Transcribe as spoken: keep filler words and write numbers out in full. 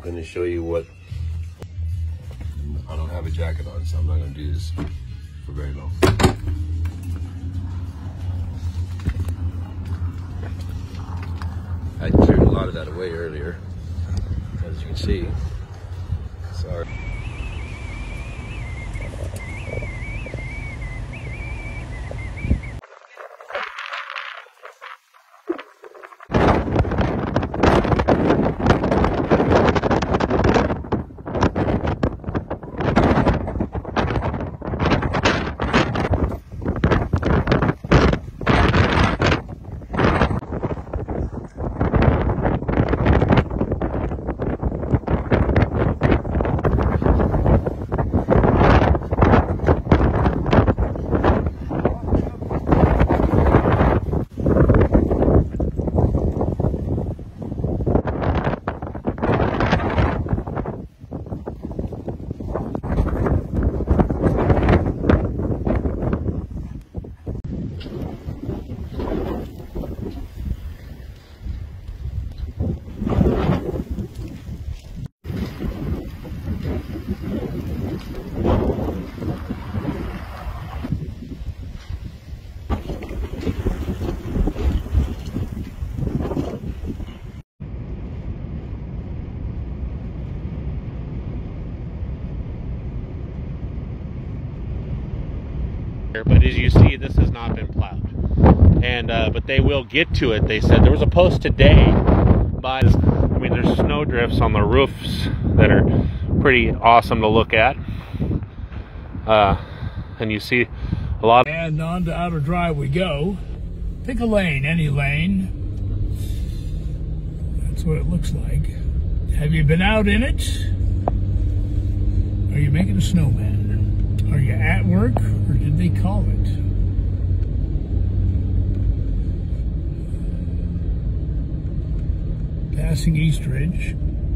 going to show you what. I don't have a jacket on, so I'm not going to do this for very long. I cleared a lot of that away earlier, as you can see. Sorry. But as you see, this has not been plowed, and uh, but they will get to it. They said there was a post today, but I mean there's snow drifts on the roofs that are pretty awesome to look at, uh, and you see a lot. And on to outer drive we go. Pick a lane, any lane. That's what it looks like. Have you been out in it? Are you making a snowman? Are you at work, or did they call it? Passing East Ridge.